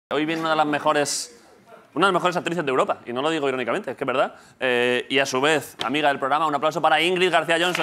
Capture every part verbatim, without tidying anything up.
Hoy viene una de las mejores, una de las mejores actrices de Europa, y no lo digo irónicamente, es que es verdad. Eh, y a su vez, amiga del programa, un aplauso para Ingrid García Johnson.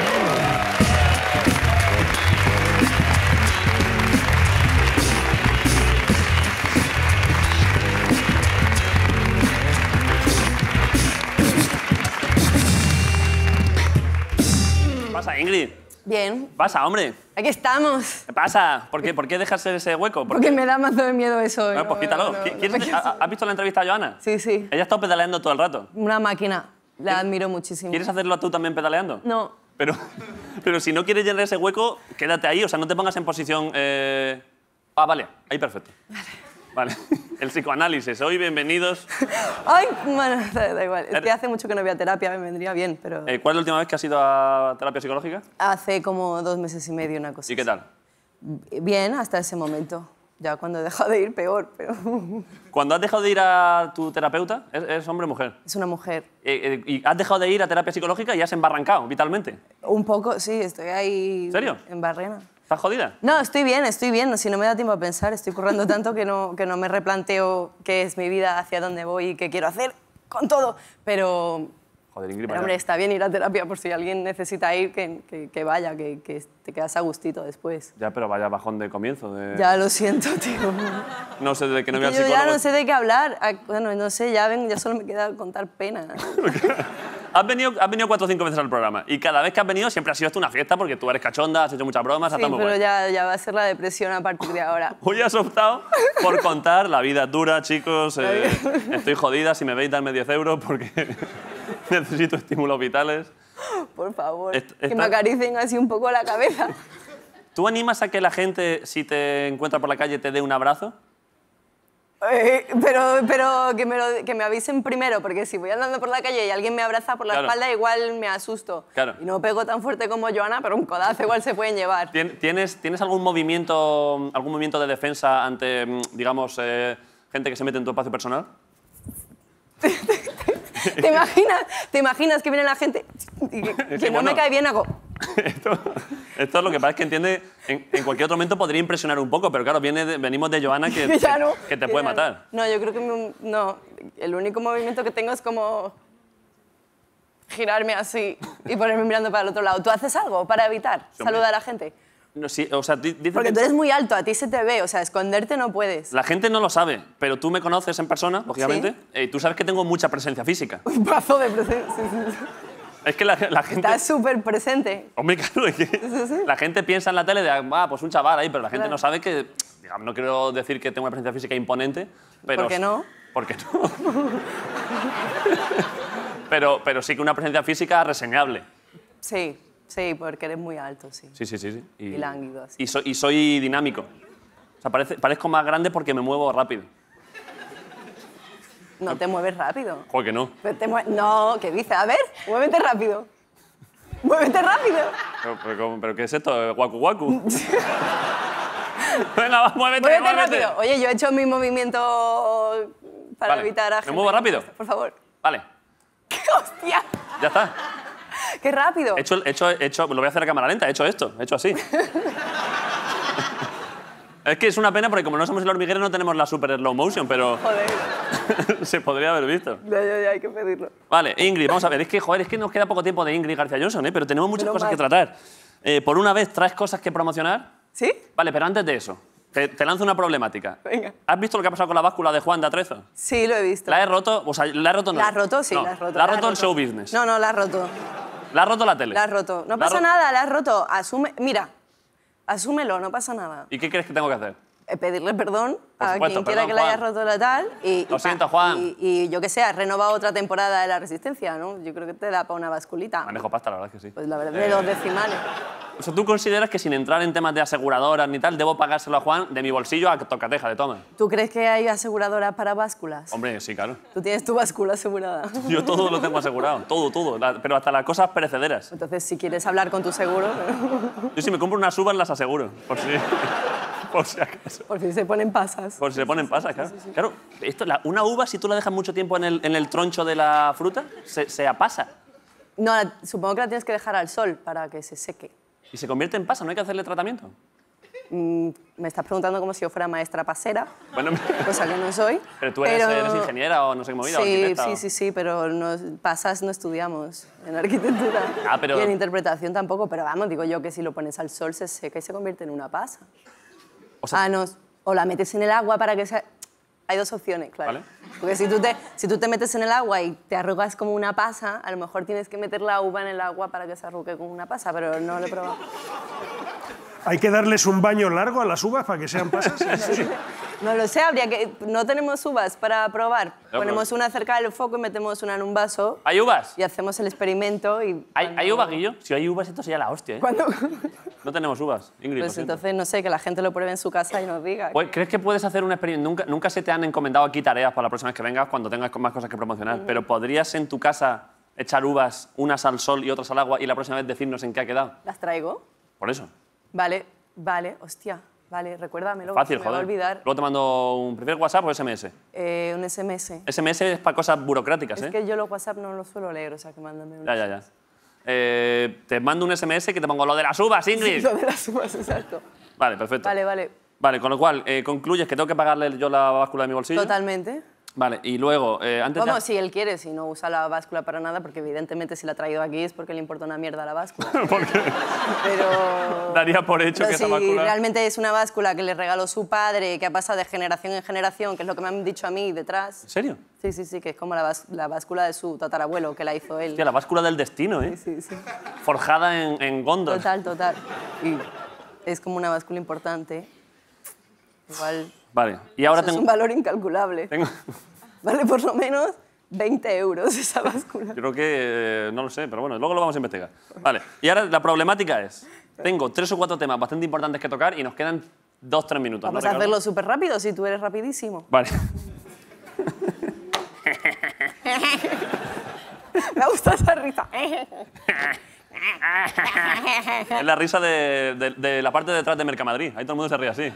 ¿Qué pasa, Ingrid? Bien. ¿Qué pasa, hombre? Aquí estamos. ¿Qué pasa? ¿Por qué, ¿Por qué dejas ese hueco? Porque me da mazo de miedo eso. Bueno, pues quítalo. No, no, ¿Quieres- no, ¿Has visto la entrevista a Joana? Sí, sí. Ella ha estado pedaleando todo el rato. Una máquina. La admiro muchísimo. ¿Quieres hacerlo tú también pedaleando? No. Pero, pero si no quieres llenar ese hueco, quédate ahí. O sea, no te pongas en posición... eh, Ah, vale. Ahí, perfecto. Vale. Vale. El psicoanálisis. Hoy, bienvenidos. Ay, bueno, da, da igual. Es que hace mucho que no voy a terapia, me vendría bien, pero... Eh, ¿Cuál es la última vez que has ido a terapia psicológica? Hace como dos meses y medio, una cosa ¿Y qué tal? así. Bien, hasta ese momento. Ya cuando he dejado de ir, peor, pero... Cuando has dejado de ir a tu terapeuta, ¿es, es hombre o mujer? Es una mujer. Eh, eh, ¿Y has dejado de ir a terapia psicológica y has embarrancado vitalmente? Un poco, sí, estoy ahí... ¿En serio? En Barrena. ¿Estás jodida? No, estoy bien, estoy bien. Si no me da tiempo a pensar, estoy currando tanto que no, que no me replanteo qué es mi vida, hacia dónde voy y qué quiero hacer con todo. Pero, Joder, Ingrid, pero vaya. hombre, está bien ir a terapia por si alguien necesita ir, que, que, que vaya, que, que te quedas a gustito después. Ya, pero vaya bajón de comienzo. De... Ya lo siento, tío. No sé de qué no voy al Yo ya psicólogo. no sé de qué hablar. Ah, Bueno, no sé, ya, ven, ya solo me queda contar pena. Has venido, has venido cuatro o cinco veces al programa y cada vez que has venido siempre ha sido esto una fiesta porque tú eres cachonda, has hecho muchas bromas, has Sí, estado muy pero guay. ya, ya va a ser la depresión a partir de ahora. Hoy has optado por contar la vida es dura, chicos, eh, estoy jodida, si me veis darme diez euros porque necesito estímulos vitales. Por favor, Est- que está- me acaricien así un poco la cabeza. ¿Tú animas a que la gente, si te encuentra por la calle, te dé un abrazo? Eh, pero pero que, me lo- que me avisen primero, porque si voy andando por la calle y alguien me abraza por la Claro. espalda, igual me asusto. Claro. Y no pego tan fuerte como Joana, pero un codazo igual se pueden llevar. ¿Tien- ¿Tienes, ¿Tienes algún movimiento, algún movimiento de defensa ante, mm, digamos, eh, gente que se mete en tu espacio personal? ¿Te imaginas, ¿Te imaginas que viene la gente y que, que Sí, no bueno. me cae bien, hago... Esto, esto es lo que pasa, es que entiende, en, en cualquier otro momento podría impresionar un poco, pero claro, viene de- venimos de Joana que, que ya no, que te que puede ya matar. No. no, yo creo que me- no. El único movimiento que tengo es como girarme así y ponerme mirando para el otro lado. ¿Tú haces algo para evitar Sí, hombre. saludar a la gente? No, sí, o sea, di- dice Porque que tú eres muy alto, a ti se te ve, o sea, esconderte no puedes. la gente no lo sabe, pero tú me conoces en persona, lógicamente, y tú sabes que tengo mucha presencia física. Un brazo de presencia. Sí, sí, sí. Es que la, la gente... Estás súper presente. Hombre, claro, es que la gente piensa en la tele de, ah, pues un chaval ahí, pero la gente Claro. no sabe que, digamos, no quiero decir que tengo una presencia física imponente, pero... ¿Por qué no? ¿Por qué no? pero, pero sí que una presencia física reseñable. Sí, sí, porque eres muy alto, sí. Sí, sí, sí. sí. Y lánguido, así. Y, soy, y soy dinámico. O sea, parece, parezco más grande porque me muevo rápido. No te mueves rápido. Joder, que no. Pero te mue- no, ¿qué dices? A ver, muévete rápido. Muévete rápido. Pero, pero, ¿cómo- pero ¿qué es esto? ¿Guacu guacu? Venga, va, muévete, Muévete muévete. rápido. Oye, yo he hecho mi movimiento para Vale. evitar a ¿Me gente. muevo rápido? Por favor. Vale, ¡Hostia! ya está. ¡Qué rápido! He hecho, he hecho, he hecho, lo voy a hacer a cámara lenta, he hecho esto, he hecho así. Es que es una pena porque como no somos el hormiguero no tenemos la super slow motion, pero Joder, se podría haber visto. ya, ya, ya, hay que pedirlo. Vale, Ingrid, vamos a ver. Es que, joder, es que nos queda poco tiempo de Ingrid García Johnson, ¿eh? Pero tenemos muchas Menos cosas que mal. tratar. Eh, por una vez, ¿traes cosas que promocionar? ¿Sí? Vale, pero antes de eso, te, te lanzo una problemática. Venga. ¿Has visto lo que ha pasado con la báscula de Juan de Atrezo? Sí, lo he visto. La he roto, o sea, la he roto no. ¿La has roto? Sí, No, la has roto. La ha roto el show business. No, no, la has roto. La ha roto la tele. La has roto. No La ha pasa ro- nada, la has roto. Asume... Mira, asúmelo, no pasa nada. ¿Y qué crees que tengo que hacer? Eh, Pedirle perdón Por a supuesto, quien quiera perdón, que la haya Juan. roto la tal. Y, Lo y siento, pa- Juan. Y, y yo que sé, has renovado otra temporada de La Resistencia, ¿no? Yo creo que te da para una basculita. Manejo pasta, la verdad es que sí. Pues la verdad, de los decimales. O sea, ¿tú consideras que sin entrar en temas de aseguradoras ni tal, debo pagárselo a Juan de mi bolsillo a tocateja de toma? ¿Tú crees que hay aseguradoras para básculas? Hombre, sí, claro. Tú tienes tu báscula asegurada. Yo todo lo tengo asegurado, todo, todo. La- pero hasta las cosas perecederas. Entonces, si quieres hablar con tu seguro, Yo si me compro unas uvas las aseguro, por si, por si acaso. por si se ponen pasas. Por si se ponen pasas, claro. Claro, esto, la- una uva, si tú la dejas mucho tiempo en el, en el troncho de la fruta, se, se apasa. No, la- supongo que la tienes que dejar al sol para que se seque. Y se convierte en pasa, no hay que hacerle tratamiento. mm, me estás preguntando como si yo fuera maestra pasera, Bueno, cosa que no soy. pero tú eres, eres ingeniera o no sé qué movida, o Sí, arquitecta. sí, o- sí, sí, pero no, pasas no estudiamos en arquitectura. Ah, pero- Y en interpretación tampoco, pero vamos, digo yo que si lo pones al sol se seca y se convierte en una pasa. O sea- ah, no, o la metes en el agua para que sea... Hay dos opciones, claro. Vale. Porque si tú, te, si tú te metes en el agua y te arrugas como una pasa, a lo mejor tienes que meter la uva en el agua para que se arrugue como una pasa, pero no lo he probado. Hay que darles un baño largo a las uvas para que sean pasas. No lo sé, habría que... No tenemos uvas para probar. pero- Ponemos una cerca del foco y metemos una en un vaso ¿Hay uvas? y hacemos el experimento y... ¿Hay, cuando- ¿Hay uvas, Guillo? Si hay uvas, esto sería la hostia, ¿eh? Cuando... No tenemos uvas, Ingrid. lo Pues siento. entonces, no sé, que la gente lo pruebe en su casa y nos diga. Pues, ¿crees que puedes hacer un experimento? Nunca, nunca se te han encomendado aquí tareas para la próxima vez que vengas cuando tengas más cosas que promocionar, pero ¿podrías en tu casa echar uvas, unas al sol y otras al agua, y la próxima vez decirnos en qué ha quedado? ¿Las traigo? Por eso. Vale, vale, hostia. Vale, recuérdamelo. Fácil, me voy a joder. olvidar. Luego te mando un... ¿Prefieres WhatsApp o S M S? Eh, un S M S. S M S es para cosas burocráticas, ¿eh? Es que yo los WhatsApp no los suelo leer, o sea que mándame un... Ya, ya, ya. Eh, te mando un S M S que te pongo lo de las uvas, Ingrid. Lo de las uvas, exacto. Vale, perfecto. Vale, vale. Vale, con lo cual, eh, concluyes que tengo que pagarle yo la báscula de mi bolsillo. Totalmente. Vale, y luego, eh, antes de... Vamos, si él quiere, si no usa la báscula para nada, porque evidentemente si la ha traído aquí es porque le importa una mierda la báscula. Porque Pero... daría por hecho Pero que si esa báscula... realmente es una báscula que le regaló su padre, que ha pasado de generación en generación, que es lo que me han dicho a mí detrás. ¿En serio? Sí, sí, sí, que es como la, bás- la báscula de su tatarabuelo, que la hizo él. Hostia, la báscula del destino, ¿eh? Sí, sí. Forjada en, en Gondor. Total, total. Y es como una báscula importante. Igual. Vale, y ahora eso es tengo... un valor incalculable. tengo... Vale por lo menos veinte euros esa báscula. Yo creo que... eh, no lo sé, pero bueno, luego lo vamos a investigar. Vale, y ahora la problemática es... Tengo tres o cuatro temas bastante importantes que tocar y nos quedan dos, tres minutos. ¿no, Vamos a Ricardo? hacerlo súper rápido si tú eres rapidísimo. Vale. Me gusta esa risa. Es la risa de, de- de la parte de detrás de Mercamadrid. Ahí todo el mundo se ríe así.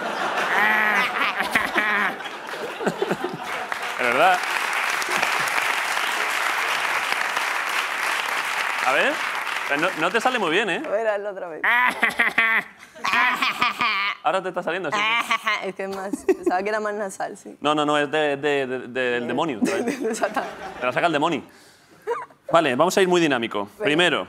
¿Es verdad? A ver. No, no te sale muy bien, ¿eh? A ver, hazlo otra vez. Ahora te está saliendo así. Es que es más, pensaba que era más nasal, sí. No, no, no, es de- de- de- del demonio. Te Exactamente. la saca el demonio. Vale, vamos a ir muy dinámico. Primero,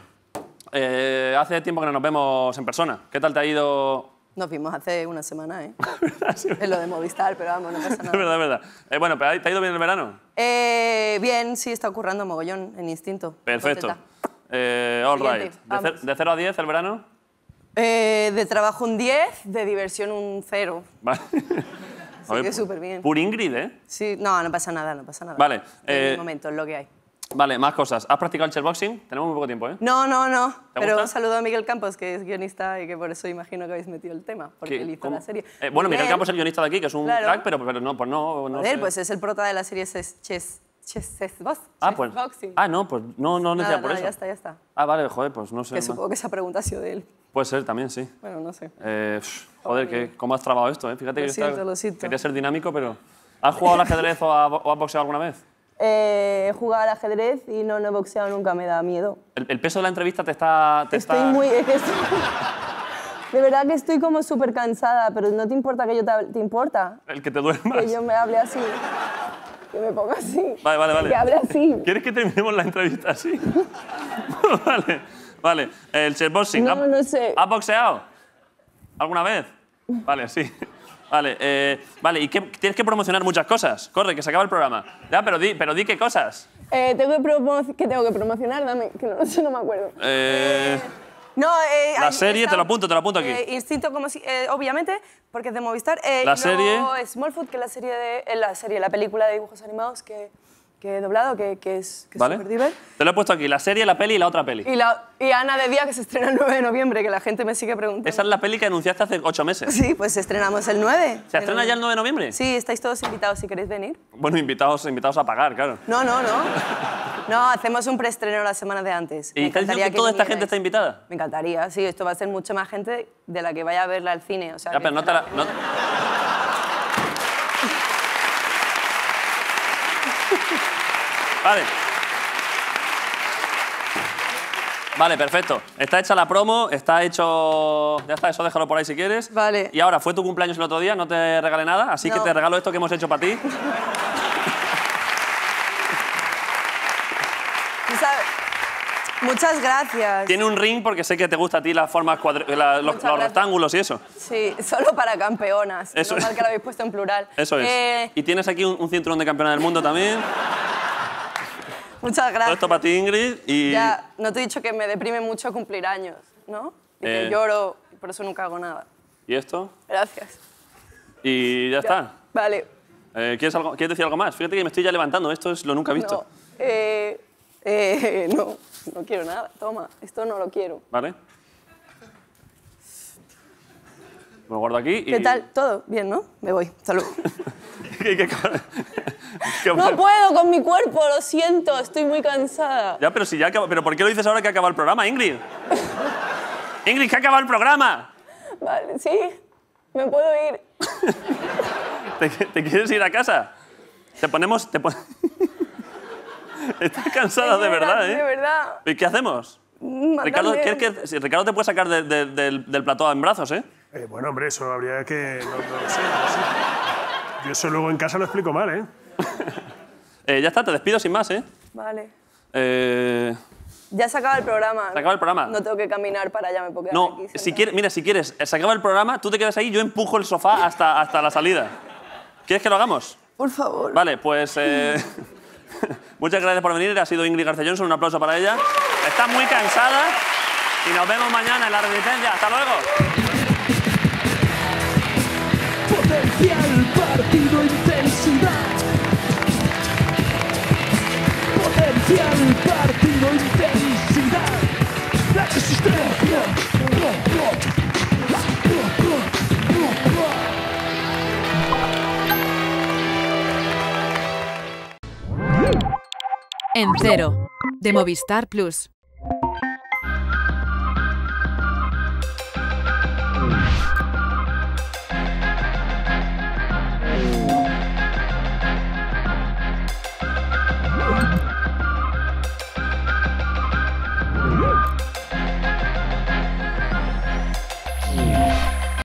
eh, hace tiempo que no nos vemos en persona. ¿Qué tal te ha ido? Nos vimos hace una semana, ¿eh? Es lo de Movistar, pero vamos, no pasa Es nada. verdad, es verdad. Eh, bueno, pero ¿te ha ido bien el verano? Eh, bien, sí, está ocurriendo mogollón en Instinto. Perfecto. Contenta. Eh, all Siguiente, right. De, vamos. cer- de cero a diez el verano? Eh, de trabajo un diez, de diversión un cero. Vale. Así que súper bien. Pur Ingrid, ¿eh? Sí, no, no pasa nada, no pasa nada. Vale, En eh, el momento, es lo que hay. Vale, más cosas. ¿Has practicado el chairboxing? Tenemos muy poco tiempo, ¿eh? No, no, no. Pero gusta? un saludo a Miguel Campos, que es guionista y que por eso imagino que habéis metido el tema, porque ¿Qué? él hizo ¿Cómo? la serie. Eh, bueno, Miguel Miguel, Campos es el guionista de aquí, que es un Claro. crack, pero, pero no, pues no, no Joder, sé. pues es el prota de la serie Chess, Chess, Chess, Chess Box. Ah, Chess pues... Boxing. Ah, no, pues no, no Nada, decía por nada, eso. ya está, ya está. Ah, vale, joder, pues no sé. Que no. supongo que esa pregunta ha sido de él. Puede ser también, sí. Bueno, no sé. Eh, pff, joder, que, ¿cómo has trabado esto, eh? Fíjate Lo que siento, está- lo siento. quería ser dinámico, pero... ¿Has jugado al ajedrez o, a- o has boxeado alguna vez? Eh, he jugado al ajedrez y no, no he boxeado nunca, me da miedo. El, el peso de la entrevista te está... Te Estoy está... muy... es que estoy- de verdad que estoy como súper cansada, pero ¿no te importa que yo te, hable- te importa? El que te duermas. Que yo me hable así. Que me ponga así. Vale, vale, vale. Que hable así. ¿Quieres que terminemos la entrevista así? vale, vale. El chairboxing. No, ¿has- no sé. ¿Has boxeado? ¿Alguna vez? Vale, sí. Vale, eh, vale, y qué, tienes que promocionar muchas cosas. Corre, que se acaba el programa. Ya, pero di, pero di qué cosas. Eh, tengo que promo- ¿Qué tengo que promocionar? Dame, que no, sé, no me acuerdo. Eh, No, eh, La ahí serie, está, te lo apunto, te lo apunto aquí. eh, Instinto, como si, eh, obviamente, porque es de Movistar. Eh, La y luego serie. Smallfoot, que es la serie, de, eh, la serie, la película de dibujos animados que, que he doblado, que, que es que es ¿Vale? súper diver. Te lo he puesto aquí, la serie, la peli y la otra peli. Y, la, y Ana de Día, que se estrena el nueve de noviembre, que la gente me sigue preguntando. Esa es la peli que anunciaste hace ocho meses. Sí, pues estrenamos el nueve. ¿Se estrena ya el nueve de noviembre? Sí, estáis todos invitados si queréis venir. Bueno, invitados, invitados a pagar, claro. No, no, no. No, hacemos un preestreno la semana de antes. ¿Y Me estás diciendo encantaría que toda esta vinierais. gente está invitada? Me encantaría, sí. Esto va a ser mucha más gente de la que vaya a verla al cine. O sea, Ya, que pero no te la... no- Vale. Vale, perfecto. Está hecha la promo, está hecho... Ya está, eso déjalo por ahí si quieres. Vale. Y ahora, fue tu cumpleaños el otro día, no te regalé nada, así No. que te regalo esto que hemos hecho para ti. Tú sabes- Muchas gracias. Tiene un ring porque sé que te gusta a ti las formas, cuadri- la- los, Muchas los gracias. rectángulos y eso. Sí, solo para campeonas. Eso Normal es. que lo habéis puesto en plural. Eso es. Eh, Y tienes aquí un, un cinturón de campeona del mundo también. muchas Todo gracias. esto para ti, Ingrid. Y... Ya, no te he dicho que me deprime mucho cumplir años, ¿no? Y que Eh. lloro, y por eso nunca hago nada. ¿Y esto? Gracias. Y ya está. Vale. Eh, ¿quieres, algo, ¿Quieres decir algo más? Fíjate que me estoy ya levantando, esto es lo nunca visto. No, eh, eh, no, no quiero nada. Toma, esto no lo quiero. ¿Vale? Me lo guardo aquí y... ¿Qué tal? ¿Todo? Bien, ¿no? Me voy. Salud. ¿Qué- qué- qué- No puedo con mi cuerpo, lo siento, estoy muy cansada. Ya, pero si ya acaba... ¿Pero por qué lo dices ahora que acaba el programa, Ingrid? Ingrid, que ha acabado el programa. Vale, sí, me puedo ir. ¿Te, te quieres ir a casa? Te ponemos... Te pon- Estás cansada de verdad, ¿eh? De verdad. ¿Y qué hacemos? Mándame. Ricardo, ¿quieres que, si Ricardo te puede sacar de- de- del, del plató en brazos, ¿eh? Eh, bueno, hombre, eso habría que... No, no lo sé, no lo sé. Yo eso luego en casa lo explico mal, ¿eh? Eh, ya está, te despido sin más, ¿eh? Vale. Eh, Ya se acaba el programa. Se acaba el programa. No tengo que caminar para allá, me puedo quedar no, aquí. si sentada. quieres, mira, si quieres, se acaba el programa, tú te quedas ahí, yo empujo el sofá hasta, hasta la salida. ¿Quieres que lo hagamos? Por favor. Vale, pues... eh, muchas gracias por venir, ha sido Ingrid García Johnson, un aplauso para ella. Está muy cansada y nos vemos mañana en La Resistencia. ¡Hasta luego! Potencial partido intensidad. Potencial partido intensidad. La resistencia. En Cero, de Movistar Plus.